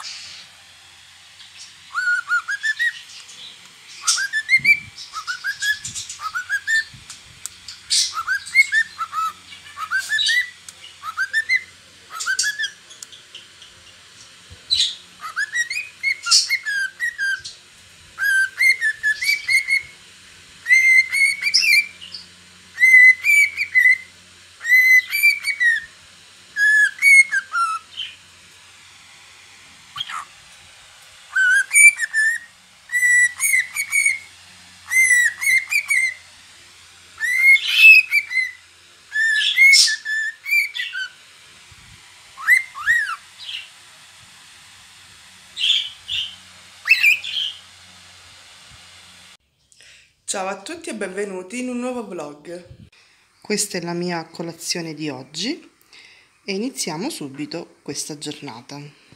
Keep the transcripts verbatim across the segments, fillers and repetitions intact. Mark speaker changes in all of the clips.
Speaker 1: Ciao a tutti e benvenuti in un nuovo vlog. Questa è la mia colazione di oggi e iniziamo subito questa giornata.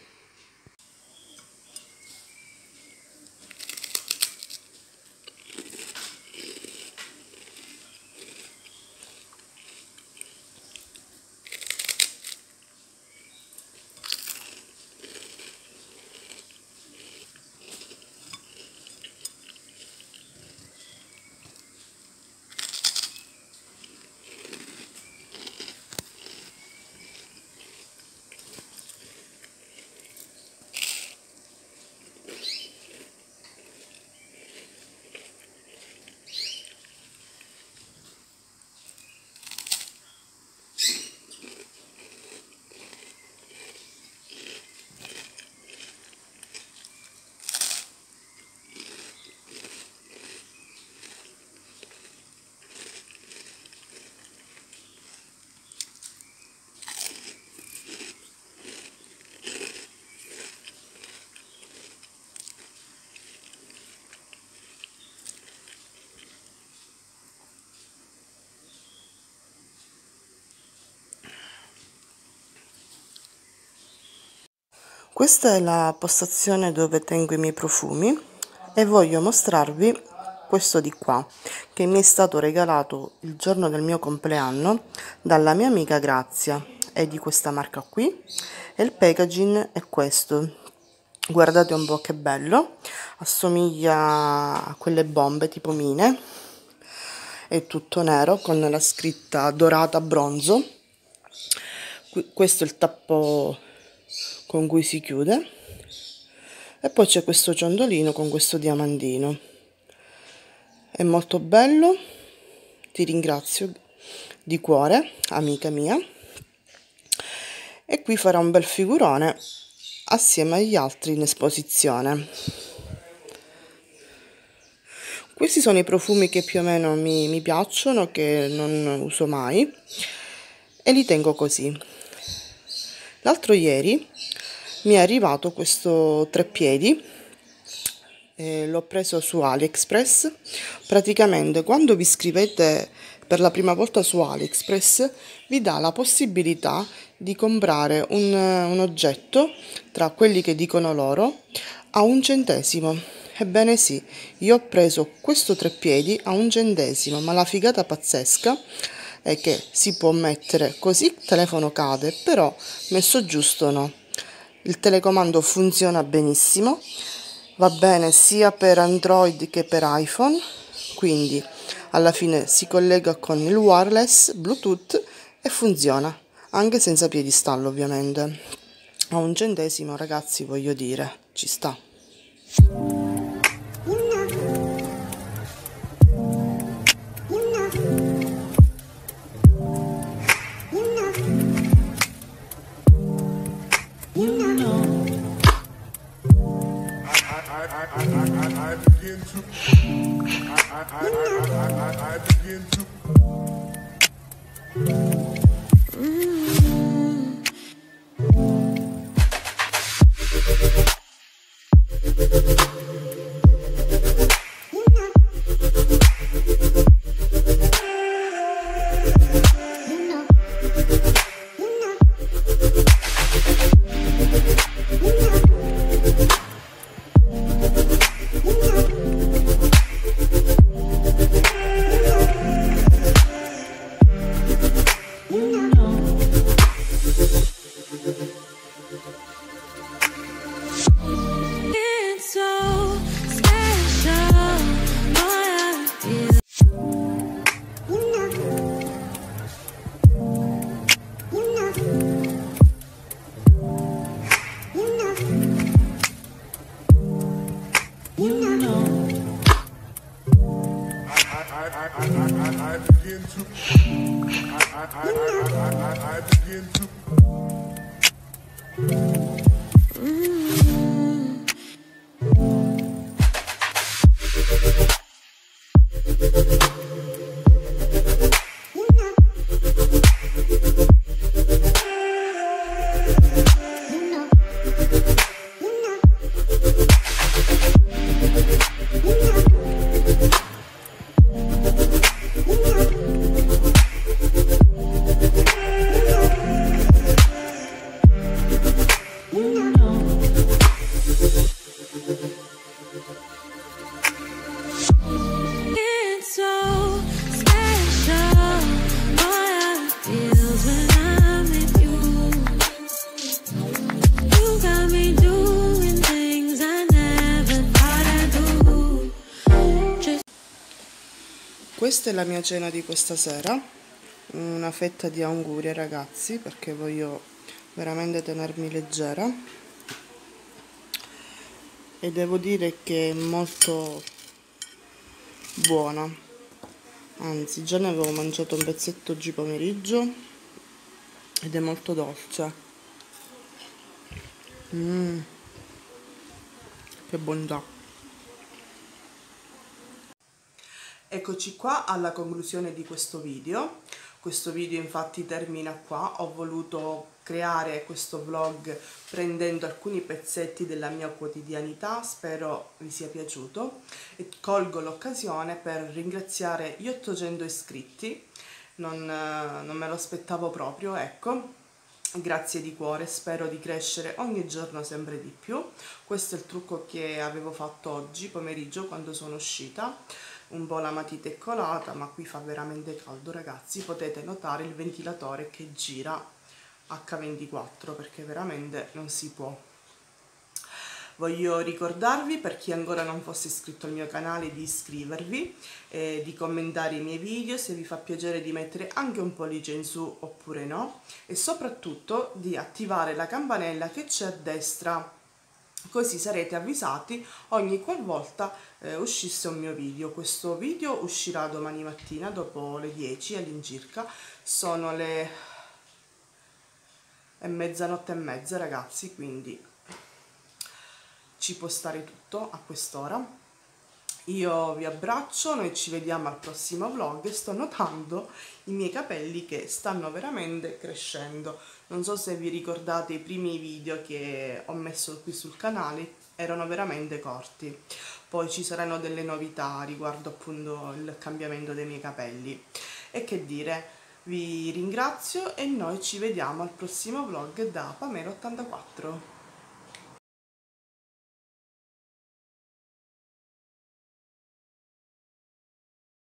Speaker 1: Questa è la postazione dove tengo i miei profumi e voglio mostrarvi questo di qua che mi è stato regalato il giorno del mio compleanno dalla mia amica Grazia. È di questa marca qui e il packaging è questo. Guardate un po' che bello, assomiglia a quelle bombe tipo mine, è tutto nero con la scritta dorata bronzo. Questo è il tappo con cui si chiude e poi c'è questo ciondolino con questo diamantino. È molto bello, ti ringrazio di cuore, amica mia, e qui farà un bel figurone assieme agli altri in esposizione. Questi sono i profumi che più o meno mi, mi piacciono, che non uso mai e li tengo così. L'altro ieri mi è arrivato questo treppiedi, eh, l'ho preso su AliExpress. Praticamente quando vi iscrivete per la prima volta su AliExpress vi dà la possibilità di comprare un, un oggetto tra quelli che dicono loro a un centesimo. Ebbene sì, io ho preso questo treppiedi a un centesimo, ma la figata pazzesca è che si può mettere così, il telefono cade, però messo giusto no. Il telecomando funziona benissimo, va bene sia per Android che per iPhone, quindi alla fine si collega con il wireless Bluetooth e funziona, anche senza piedistallo ovviamente. A un centesimo ragazzi, voglio dire, ci sta. Questa è la mia cena di questa sera, una fetta di angurie ragazzi, perché voglio veramente tenermi leggera, e devo dire che è molto buona, anzi già ne avevo mangiato un pezzetto oggi pomeriggio ed è molto dolce. Mmm, che bontà. Eccoci qua alla conclusione di questo video. Questo video infatti termina qua. Ho voluto creare questo vlog prendendo alcuni pezzetti della mia quotidianità, spero vi sia piaciuto, e colgo l'occasione per ringraziare gli ottocento iscritti, non, non me lo aspettavo proprio, ecco. Grazie di cuore, spero di crescere ogni giorno sempre di più. Questo è il trucco che avevo fatto oggi pomeriggio quando sono uscita. Un po' la matita è colata, ma qui fa veramente caldo ragazzi, potete notare il ventilatore che gira acca ventiquattro perché veramente non si può. Voglio ricordarvi, per chi ancora non fosse iscritto al mio canale, di iscrivervi, eh, di commentare i miei video, se vi fa piacere di mettere anche un pollice in su oppure no, e soprattutto di attivare la campanella che c'è a destra, così sarete avvisati ogni qualvolta eh, uscisse un mio video. Questo video uscirà domani mattina dopo le dieci all'incirca, sono le è mezzanotte e mezza ragazzi, quindi ci può stare tutto a quest'ora. Io vi abbraccio, noi ci vediamo al prossimo vlog. Sto notando i miei capelli che stanno veramente crescendo. Non so se vi ricordate i primi video che ho messo qui sul canale, erano veramente corti. Poi ci saranno delle novità riguardo appunto il cambiamento dei miei capelli. E che dire, vi ringrazio e noi ci vediamo al prossimo vlog da Pamela ottantaquattro.